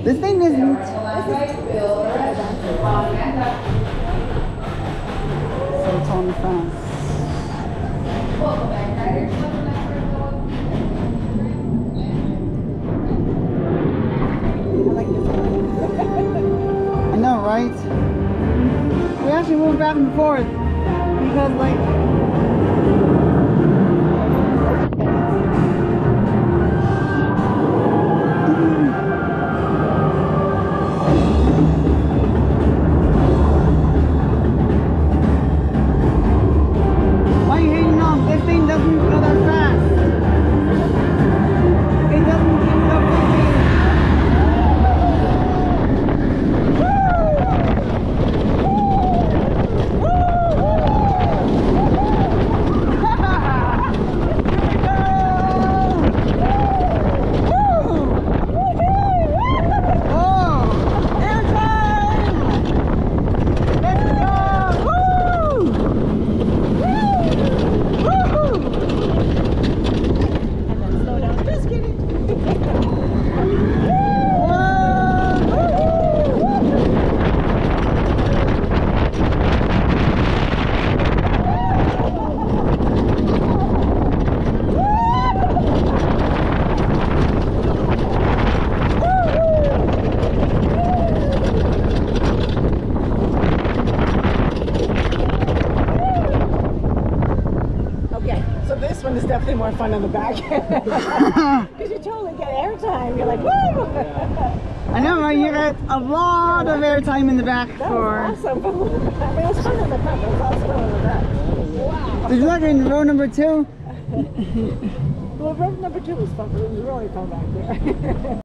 This thing isn't. So it's on fast. I like this one. I know, right? We actually move back and forth because, like, is definitely more fun on the back because you totally get airtime. You're like, woo! I know, right? You get a lot of airtime in the back. That was awesome. I mean, it was fun in the front, but it was also fun in the back. Wow. Did you like it in row number 2? Well, row number 2 was fun, but it was really fun back there.